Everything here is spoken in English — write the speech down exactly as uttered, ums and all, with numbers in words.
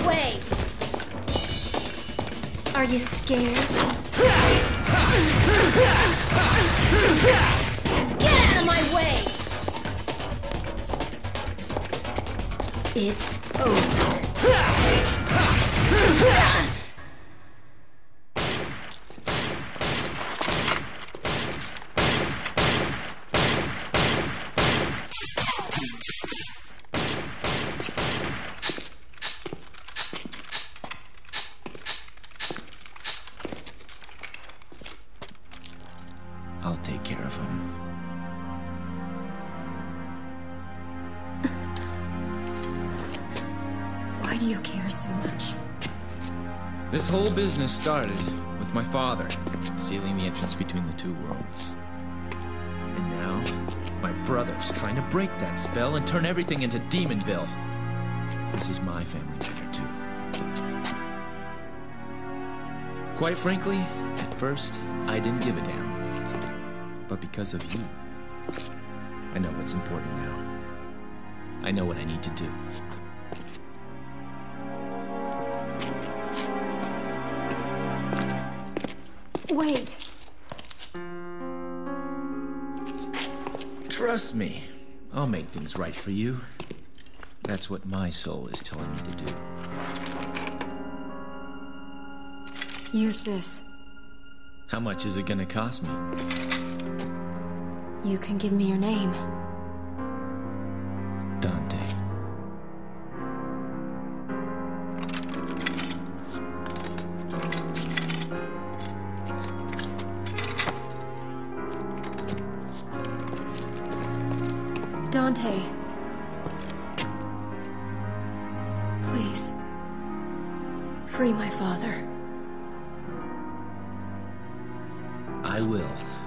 my way! Are you scared? Get out of my way! It's over. I'll take care of him. Why do you care so much? This whole business started with my father sealing the entrance between the two worlds. And now, my brother's trying to break that spell and turn everything into Demonville. This is my family matter, too. Quite frankly, at first, I didn't give a damn. But because of you, I know what's important now. I know what I need to do. Wait. Trust me, I'll make things right for you. That's what my soul is telling me to do. Use this. How much is it gonna cost me? You can give me your name. Dante. Dante. Please. Free my father. I will.